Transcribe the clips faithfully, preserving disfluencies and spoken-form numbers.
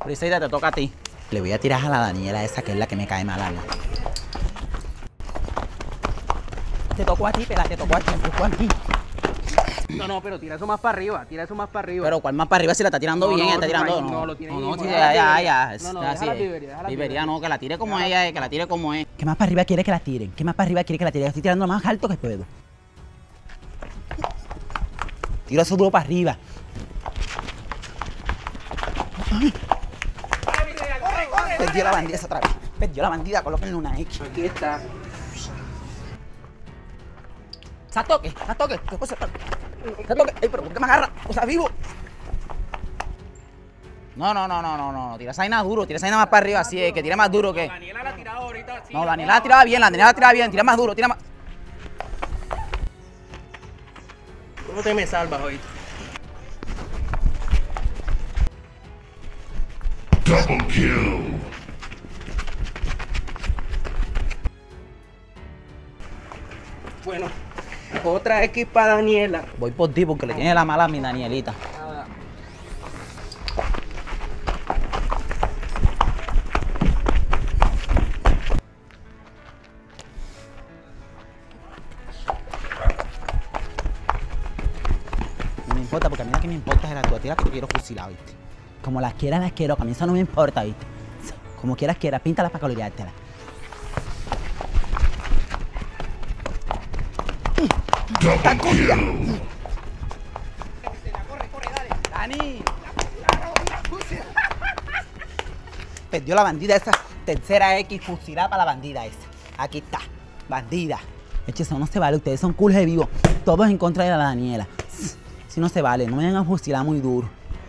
Briseida, te toca a ti. Le voy a tirar a la Daniela esa, que es la que me cae mal a mí. Te tocó a ti, pela, te tocó a ti, te tocó a ti. No, no, pero tira eso más para arriba, tira eso más para arriba. Pero ¿cuál más para arriba si la está tirando No, bien? no, Está tirando. ahí, No, no, lo tiene no, ahí no, mismo, sí, déjala ya, ya, Viveria. ya. es- No, no, así déjala es. Viveria, déjala Viveria, Viveria. no, que la tire como Déjala. ella es, que la tire como es. ¿Qué más para arriba quiere que la tiren? ¿Qué más para arriba quiere que la tiren? Estoy tirando lo más alto que puedo. Tiro eso duro para arriba. Perdió la bandida esa otra vez. Perdió la bandida, colóquenle una X. Aquí está. ¡Se toque! ¡Se toque! ¿Qué cosa? ¡Se toque! ¡Ey, pero por qué me agarra! ¡O sea, vivo! No, no, no, no, no, no. Tira esa vaina duro, tira esa vaina más para arriba, así es, que tira más duro que. Daniela la ha tirado ahorita. Sí, No, Daniela la tiraba bien, la Daniela la tiraba bien, tira más duro, tira más. ¿Cómo te me salvas hoy? Double kill. Bueno, otra X para Daniela. Voy por ti porque le tiene la mala a mi Danielita. Nada. No me importa, porque a mí la que me importa es la tuya. Tira que te quiero fusilar, ¿viste? Como las quieras, las quiero. Que a mí eso no me importa, ¿viste? Como quieras, quieras. Píntalas para coloreártelas. Double kill. ¡Dani! Perdió la bandida esa. Tercera X fusilada para la bandida esa. Aquí está. Bandida. Eche, eso no se vale. Ustedes son cool de vivo. Todos en contra de la Daniela. Si no se vale, no me vayan a fusilar muy duro.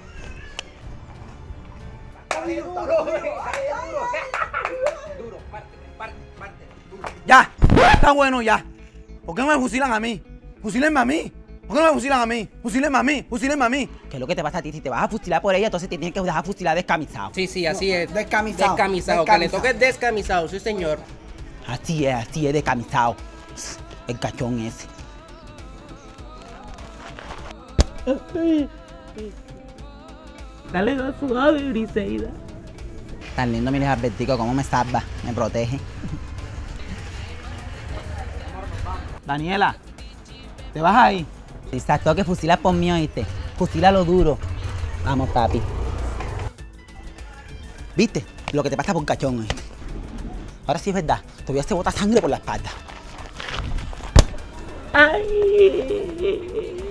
Ya, está bueno ya. ¿Por qué no me fusilan a mí? Fusílenme a mí. ¿Por qué no me fusilan a mí? Fusílenme a mí, fusílenme a mí. ¿Qué es lo que te pasa a ti? Si te vas a fusilar por ella, entonces te tienes que dejar fusilar descamisado. Sí, sí, así es. descamisado, Descamisado. Que le descamisado. toque descamisado, sí, señor. Así es, así es, descamisado. El cachón ese. Dale dos suave, Briseida. Tan lindo, mi Albertico, cómo me salva, me protege. Daniela, ¿te vas ahí? Exacto, que fusilar por mí, ¿oíste? Fusílalo duro. Vamos, papi. ¿Viste? Lo que te pasa por cachón, ¿oíste? Ahora sí es verdad, te voy a hacer botar sangre por la espalda. Ay.